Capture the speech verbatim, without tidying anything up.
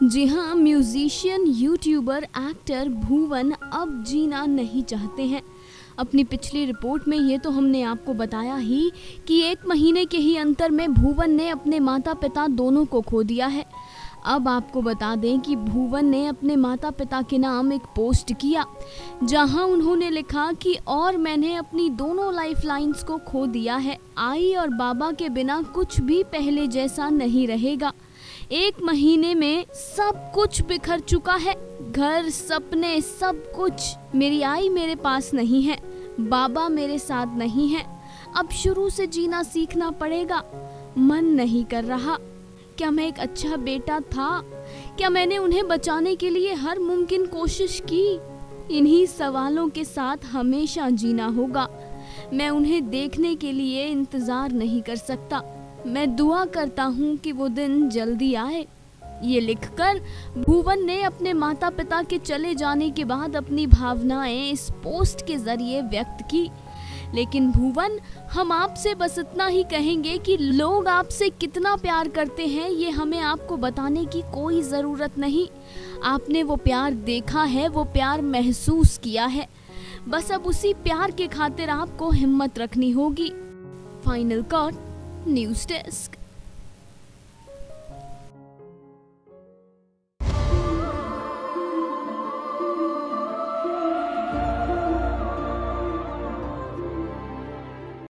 जी हाँ, musician, YouTuber, actor भुवन अब जीना नहीं चाहते हैं। अपनी पिछली रिपोर्ट में ये तो हमने आपको बताया ही कि एक महीने के ही अंतर में भुवन ने अपने माता पिता दोनों को खो दिया है। अब आपको बता दें कि भुवन ने अपने माता पिता के नाम एक पोस्ट किया, जहां उन्होंने लिखा कि और मैंने अपनी दोनों लाइफ लाइन्स को खो दिया है। आई और बाबा के बिना कुछ भी पहले जैसा नहीं रहेगा। एक महीने में सब कुछ बिखर चुका है, घर, सपने, सब कुछ। मेरी आई मेरे पास नहीं है, बाबा मेरे साथ नहीं है। अब शुरू से जीना सीखना पड़ेगा। मन नहीं कर रहा। क्या मैं एक अच्छा बेटा था? क्या मैंने उन्हें बचाने के लिए हर मुमकिन कोशिश की? इन्हीं सवालों के साथ हमेशा जीना होगा। मैं उन्हें देखने के लिए इंतजार नहीं कर सकता। मैं दुआ करता हूँ कि वो दिन जल्दी आए। ये लिखकर भुवन ने अपने माता पिता के चले जाने के बाद अपनी भावनाएं इस पोस्ट के जरिए व्यक्त की। लेकिन भुवन, हम आपसे बस इतना ही कहेंगे कि लोग आपसे कितना प्यार करते हैं ये हमें आपको बताने की कोई ज़रूरत नहीं। आपने वो प्यार देखा है, वो प्यार महसूस किया है। बस अब उसी प्यार के खातिर आपको हिम्मत रखनी होगी। Final cut, news desk.